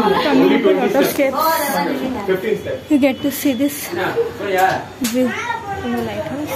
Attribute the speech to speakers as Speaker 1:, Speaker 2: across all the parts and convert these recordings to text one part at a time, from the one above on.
Speaker 1: coming up a lot of steps.
Speaker 2: 15 steps.
Speaker 1: You get to see this view from the lighthouse.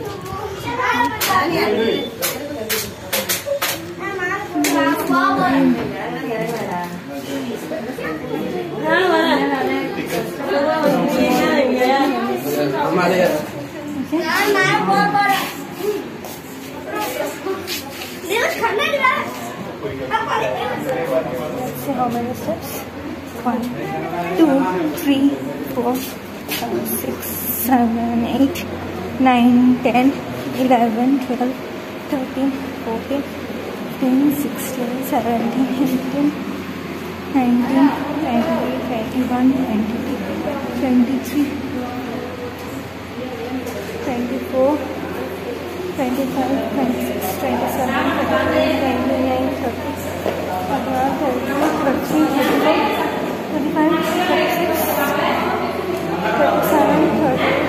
Speaker 1: Let's see how many steps. 1, 2, 3, 4, 5, 6, 7, 8, 9, 10, 11, 12, 13, 14, 15, 16, 17, 18, 19, 20, 21, 22, 23, 24, 25, 26, 27, 28, 29, 30, 31, 32, 33, 34, 35, 36, 37, 38,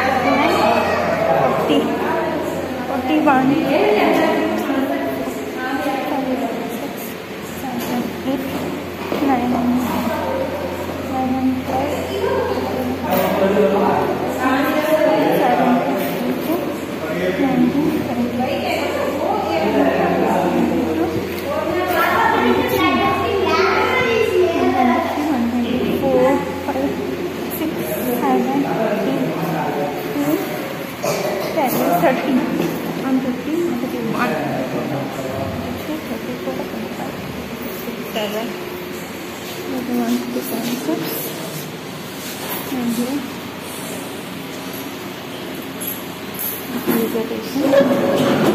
Speaker 1: 39, 40, 41, and